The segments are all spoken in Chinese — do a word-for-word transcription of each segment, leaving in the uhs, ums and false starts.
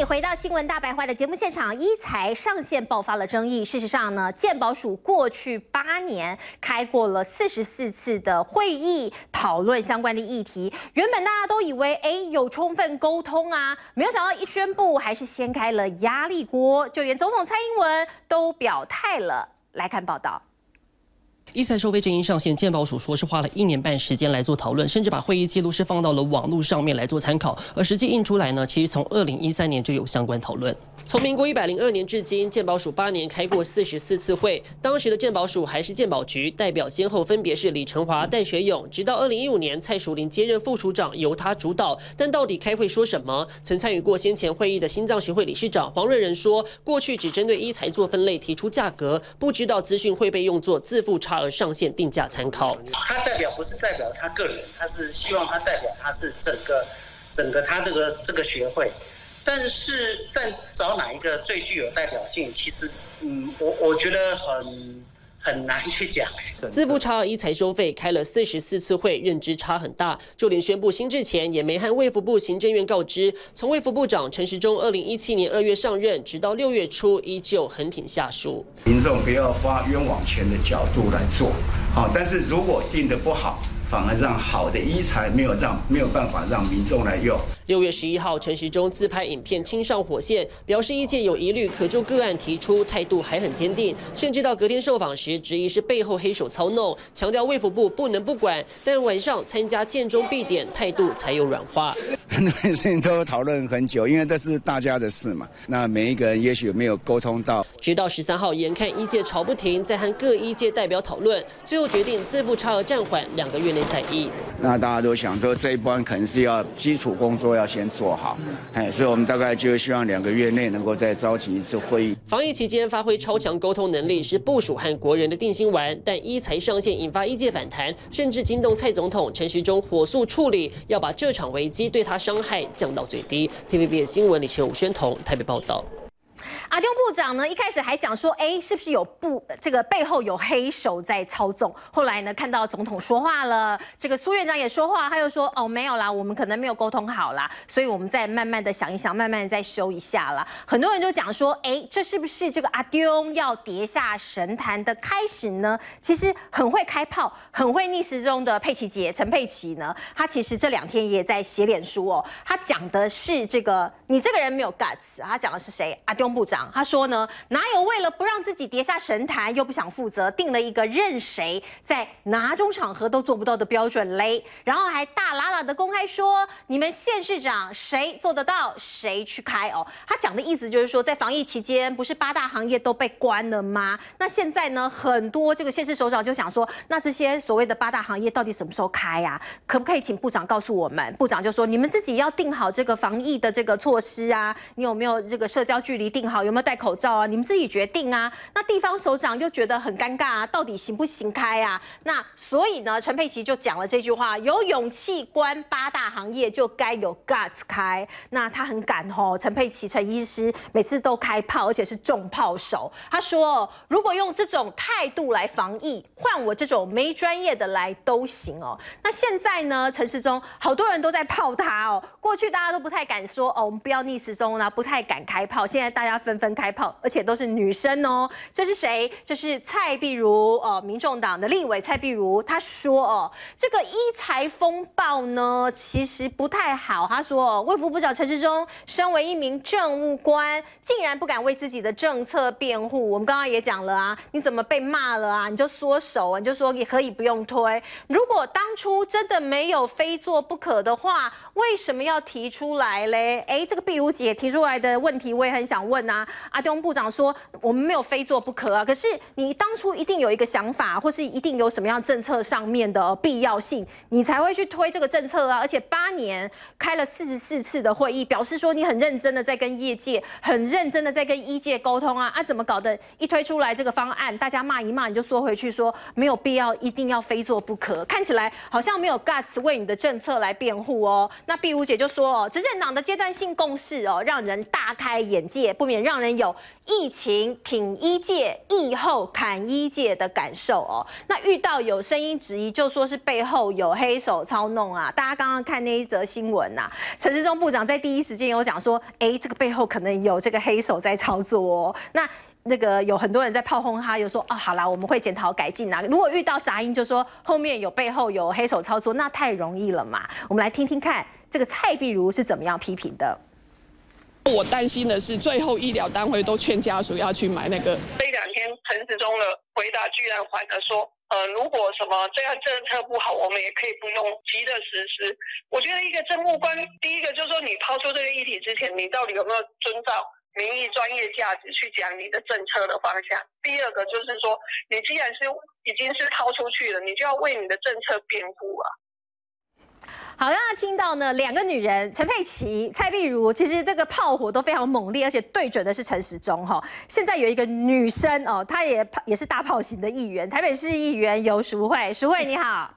回到新闻大白话的节目现场，医材上线爆发了争议。事实上呢，健保署过去八年开过了四十四次的会议，讨论相关的议题。原本大家都以为，哎，有充分沟通啊，没有想到一宣布，还是掀开了压力锅，就连总统蔡英文都表态了。来看报道。 医材收费正因上线，健保署说是花了一年半时间来做讨论，甚至把会议记录是放到了网络上面来做参考。而实际印出来呢，其实从二零一三年就有相关讨论。从民国一百零二年至今，健保署八年开过四十四次会，当时的健保署还是健保局，代表先后分别是李成华、戴学勇。直到二零一五年蔡淑玲接任副署长，由他主导。但到底开会说什么？曾参与过先前会议的心脏协会理事长黄瑞仁说，过去只针对医材做分类，提出价格，不知道资讯会被用作自付差额上限定价参考。 他代表不是代表他个人，他是希望他代表他是整个整个他这个这个学会。但是，但找哪一个最具有代表性，其实，嗯，我我觉得很很难去讲。 自付差额医材收费开了四十四次会，认知差很大，就连宣布新制前也没和卫福部行政院告知。从卫福部长陈时中二零一七年二月上任，直到六月初依旧横挺下属。 民众不要花冤枉钱的角度来做，好，但是如果定得不好，反而让好的医材没有让没有办法让民众来用。 六月十一号，陈时中自拍影片亲上火线，表示意见有疑虑，可就个案提出，态度还很坚定，甚至到隔天受访时质疑是背后黑手操弄，强调卫福部不能不管。但晚上参加建中必点，态度才有软化。 很多事情都讨论很久，因为这是大家的事嘛。那每一个人也许没有沟通到， 直到十三号，眼看医界吵不停，再和各医界代表讨论，最后决定自付差额暂缓，两个月内再议。 那大家都想说这一关可能是要基础工作要先做好，哎，所以我们大概就希望两个月内能够再召集一次会议。 防疫期间发挥超强沟通能力是部署和国人的定心丸，但医材上线引发医界反弹，甚至惊动蔡总统陈时中火速处理，要把这场危机对他伤害降到最低。T V B 新闻李晨、吴宣彤台北报道。 阿丢部长呢，一开始还讲说，哎，是不是有不这个背后有黑手在操纵？后来呢，看到总统说话了，这个苏院长也说话，他又说，哦，没有啦，我们可能没有沟通好啦，所以我们再慢慢的想一想，慢慢的再修一下啦。很多人就讲说，哎，这是不是这个阿丢要跌下神坛的开始呢？其实很会开炮，很会逆时钟的佩琪姐陈佩琪呢，她其实这两天也在写脸书哦，她讲的是这个，你这个人没有 guts， 她讲的是谁？阿丢部长。 他说呢，哪有为了不让自己跌下神坛又不想负责，定了一个任谁在哪种场合都做不到的标准嘞？然后还大喇喇的公开说，你们县市长谁做得到，谁去开哦。他讲的意思就是说，在防疫期间，不是八大行业都被关了吗？那现在呢，很多这个县市首长就想说，那这些所谓的八大行业到底什么时候开呀、啊？可不可以请部长告诉我们？部长就说，你们自己要定好这个防疫的这个措施啊，你有没有这个社交距离定好？有没有戴口罩啊？你们自己决定啊。那地方首长又觉得很尴尬啊，到底行不行开啊？那所以呢，陈佩琪就讲了这句话：有勇气关八大行业，就该有 guts 开。那他很敢哦，陈佩琪陈医师每次都开炮，而且是重炮手。他说，如果用这种态度来防疫，换我这种没专业的来都行哦。那现在呢，陈时中好多人都在炮他哦。过去大家都不太敢说哦，我们不要逆时钟啦，不太敢开炮。现在大家纷纷开炮，而且都是女生哦。这是谁？这是蔡壁如哦，民众党的立委蔡壁如，他说哦，这个医材风暴呢，其实不太好。他说哦，卫福部长陈时中身为一名政务官，竟然不敢为自己的政策辩护。我们刚刚也讲了啊，你怎么被骂了啊？你就缩手啊，你就说也可以不用推。如果当初真的没有非做不可的话，为什么要提出来嘞？哎，这个壁如姐提出来的问题，我也很想问啊。阿东部长说，我们没有非做不可啊，可是你当初一定有一个想法，或是一定有什么样政策上面的必要性，你才会去推这个政策啊。而且八年开了四十四次的会议，表示说你很认真的在跟业界，很认真的在跟医界沟通啊。啊，怎么搞的？一推出来这个方案，大家骂一骂，你就缩回去说没有必要，一定要非做不可。看起来好像没有 guts 为你的政策来辩护哦。那壁如姐就说哦，执政党的阶段性共识哦，让人大开眼界，不免让让人有疫情挺医界，疫后砍医界的感受哦。那遇到有声音质疑，就说是背后有黑手操弄啊。大家刚刚看那一则新闻呐、啊，陈时中部长在第一时间有讲说，哎，这个背后可能有这个黑手在操作哦。那那个有很多人在炮轰他，又说啊，好啦，我们会检讨改进啊。如果遇到杂音，就说后面有背后有黑手操作，那太容易了嘛。我们来听听看，这个蔡壁如是怎么样批评的。 我担心的是，最后医疗单位都劝家属要去买那个。 这两天陈时中的回答居然反而说，呃，如果什么这样政策不好，我们也可以不用急着实施。我觉得一个政务官，第一个就是说你抛出这个议题之前，你到底有没有遵照民意专业价值去讲你的政策的方向？第二个就是说，你既然是已经是抛出去了，你就要为你的政策辩护啊。 好，大家听到呢，两个女人陈佩琪、蔡壁如，其实这个炮火都非常猛烈，而且对准的是陈时中哈。现在有一个女生哦，她也也是大炮型的议员，台北市议员游淑慧，淑慧你好。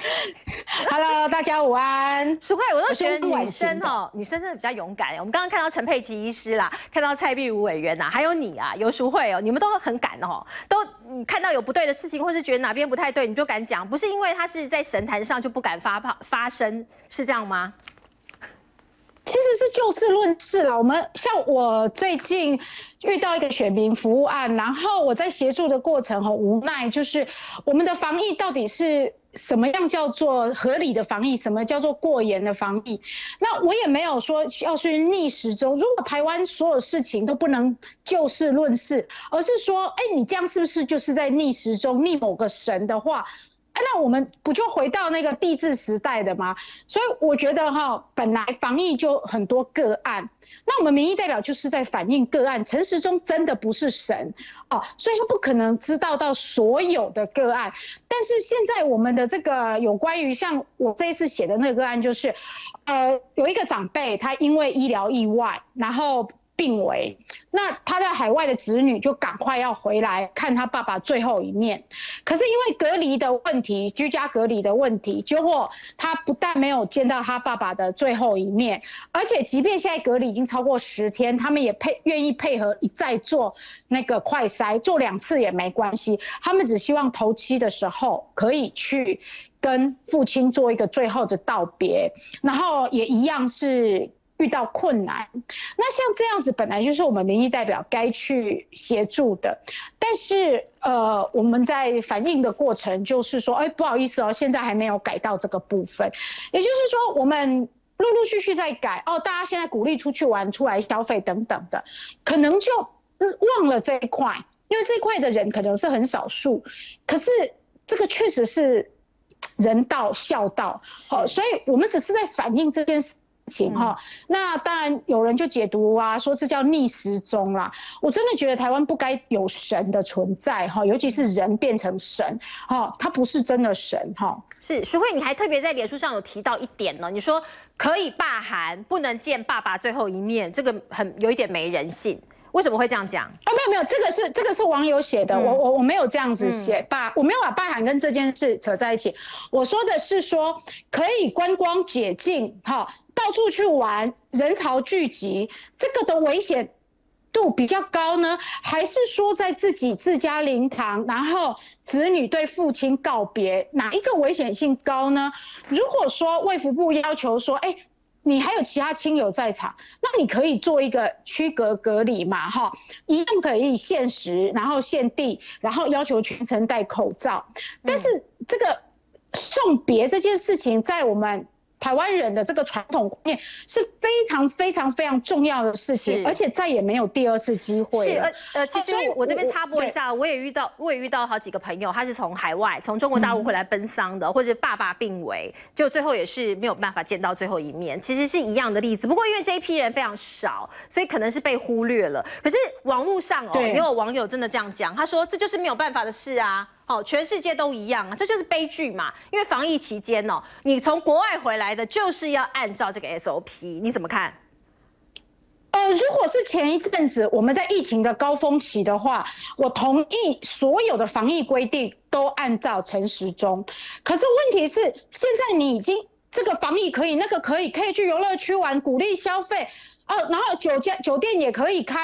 Hello， 大家午安。 淑慧，我都觉得女生哦，女生真的比较勇敢。我们刚刚看到陈佩琪医师啦，看到蔡壁如委员呐，还有你啊，游淑慧哦，你们都很敢哦，都看到有不对的事情，或是觉得哪边不太对，你就敢讲，不是因为他是在神坛上就不敢发炮发声。是这样吗？ 其实是就事论事了。我们像我最近遇到一个选民服务案，然后我在协助的过程很无奈，就是我们的防疫到底是什么样叫做合理的防疫，什么叫做过严的防疫？那我也没有说要去逆时钟。如果台湾所有事情都不能就事论事，而是说，哎，你这样是不是就是在逆时钟、逆某个神的话？那我们不就回到那个帝制时代的吗？所以我觉得哈，本来防疫就很多个案，那我们民意代表就是在反映个案。陈时中真的不是神哦，所以他不可能知道到所有的个案。但是现在我们的这个有关于像我这一次写的那个个案，就是呃有一个长辈他因为医疗意外，然后病危，那他在海外的子女就赶快要回来看他爸爸最后一面。可是因为隔离的问题，居家隔离的问题，结果他不但没有见到他爸爸的最后一面，而且即便现在隔离已经超过十天，他们也配愿意配合一再做那个快筛，做两次也没关系。他们只希望头七的时候可以去跟父亲做一个最后的道别，然后也一样是遇到困难。那像这样子本来就是我们民意代表该去协助的，但是呃我们在反映的过程就是说，哎，不好意思哦，现在还没有改到这个部分。也就是说我们陆陆续续在改哦，大家现在鼓励出去玩、出来消费等等的，可能就忘了这一块，因为这一块的人可能是很少数，可是这个确实是人道孝道，好，所以我们只是在反映这件事情哈。那当然有人就解读啊，说这叫逆时钟啦。我真的觉得台湾不该有神的存在哈，尤其是人变成神哈，他不是真的神哈。 是淑慧，你还特别在脸书上有提到一点呢，你说可以罢韩，不能见爸爸最后一面，这个很有一点没人性。为什么会这样讲？ 啊，没有没有，这个是这个是网友写的，嗯、我我我没有这样子写，把、嗯、我没有把罢韩跟这件事扯在一起。我说的是说可以观光解禁，哈，到处去玩，人潮聚集，这个的危险度比较高呢，还是说在自己自家灵堂，然后子女对父亲告别，哪一个危险性高呢？如果说卫福部要求说，哎、欸。你还有其他亲友在场，那你可以做一个区隔隔离嘛，哈，一样可以限时，然后限地，然后要求全程戴口罩。但是这个送别这件事情，在我们台湾人的这个传统观念是非常非常非常重要的事情，而且再也没有第二次机会了。 是，呃，其实我这边插播一下，我也遇到，我也遇到好几个朋友，他是从海外，从中国大陆回来奔丧的，嗯、或者爸爸病危，就最后也是没有办法见到最后一面，其实是一样的例子。不过因为这一批人非常少，所以可能是被忽略了。可是网络上哦，也有网友真的这样讲，他说这就是没有办法的事啊。好，全世界都一样啊，这就是悲剧嘛。因为防疫期间哦，你从国外回来的，就是要按照这个 S O P， 你怎么看？ 呃，如果是前一阵子我们在疫情的高峰期的话，我同意所有的防疫规定都按照陈时中。可是问题是，现在你已经这个防疫可以，那个可以，可以去游乐区玩，鼓励消费哦，然后酒家酒店也可以开。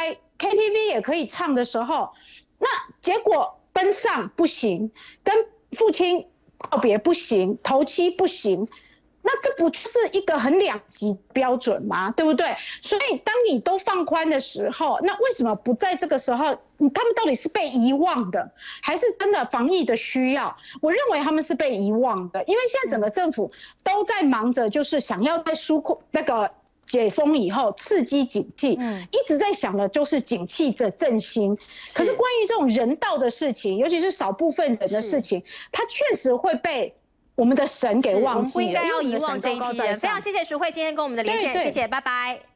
K T V 也可以唱的时候，那结果奔丧不行，跟父亲告别不行，头七不行。那这不就是一个很两极标准吗？对不对？所以当你都放宽的时候，那为什么不在这个时候？他们到底是被遗忘的，还是真的防疫的需要？我认为他们是被遗忘的，因为现在整个政府都在忙着，就是想要在纾困那个解封以后刺激景气，嗯，一直在想的就是景气的振兴。可是关于这种人道的事情，尤其是少部分人的事情，它确实会被我们的神给忘记了， 我们不应该要遗忘这一批人。非常谢谢淑慧今天跟我们的连线，谢谢，拜拜。